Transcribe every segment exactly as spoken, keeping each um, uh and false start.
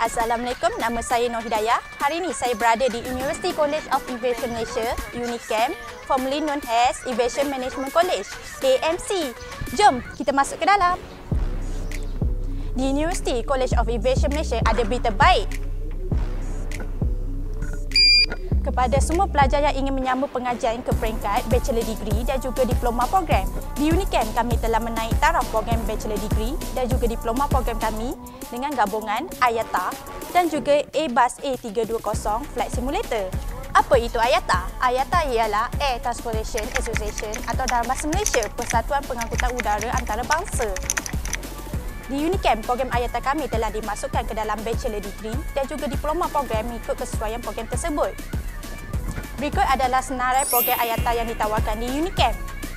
Assalamualaikum, nama saya Nur Hidayah. Hari ini saya berada di University College of Aviation Malaysia, UNICAM, formerly known as Aviation Management College, A M C. Jom kita masuk ke dalam. Di University College of Aviation Malaysia ada berita baik kepada semua pelajar yang ingin menyambung pengajian ke peringkat Bachelor Degree dan juga Diploma Program. Di UNICAM, kami telah menaik taraf program Bachelor Degree dan juga Diploma Program kami dengan gabungan A Y A T A dan juga Airbus A tiga dua kosong Flight Simulator. Apa itu A Y A T A? A Y A T A ialah Air Transportation Association atau dalam bahasa Malaysia, Persatuan Pengangkutan Udara Antarabangsa. Di UNICAM, program A Y A T A kami telah dimasukkan ke dalam Bachelor Degree dan juga Diploma Program mengikut kesesuaian program tersebut. Berikut adalah senarai program A Y A T A yang ditawarkan di UNICAM.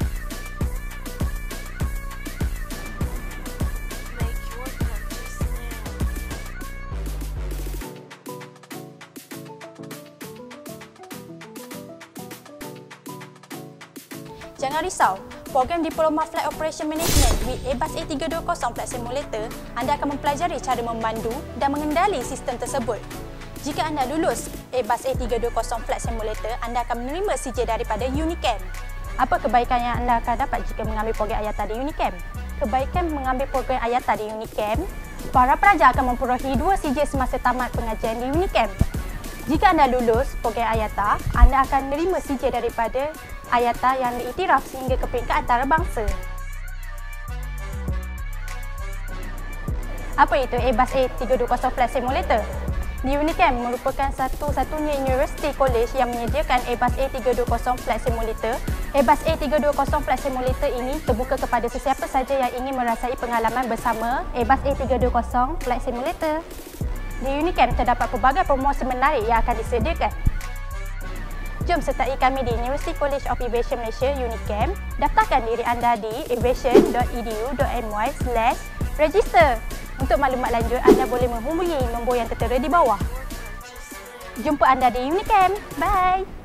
Jangan risau, program Diploma Flight Operation Management with Airbus A tiga dua kosong Flight Simulator, anda akan mempelajari cara memandu dan mengendali sistem tersebut. Jika anda lulus Airbus A tiga dua kosong Flight Simulator, anda akan menerima C J daripada UNICAM. Apa kebaikan yang anda akan dapat jika mengambil program A Y A T A di UNICAM? Kebaikan mengambil program A Y A T A di UNICAM, para pelajar akan memperolehi dua C J semasa tamat pengajian di UNICAM. Jika anda lulus program A Y A T A, anda akan menerima C J daripada A Y A T A yang diiktiraf sehingga ke peringkat antarabangsa. Apa itu Airbus A tiga dua kosong Flight Simulator? Di UNICAM merupakan satu-satunya universiti college yang menyediakan Airbus A tiga dua kosong Flight Simulator. Airbus A tiga dua kosong Flight Simulator ini terbuka kepada sesiapa sahaja yang ingin merasai pengalaman bersama Airbus A tiga dua kosong Flight Simulator. Di UNICAM terdapat pelbagai promosi menarik yang akan disediakan. Jom sertai kami di University College of Aviation Malaysia, UNICAM. Daftarkan diri anda di aviation dot e d u dot m y slash register. Untuk maklumat lanjut, anda boleh menghubungi nombor yang tertera di bawah. Jumpa anda di UNICAM. Bye!